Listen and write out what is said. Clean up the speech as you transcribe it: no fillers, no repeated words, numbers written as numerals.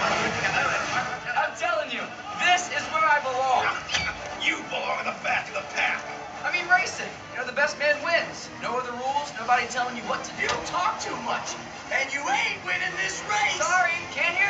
I'm telling you, this is where I belong. You belong in the back of the pack. I mean racing. You know, the best man wins. No other rules, nobody telling you what to do. You talk too much, and you ain't winning this race. Sorry, can't hear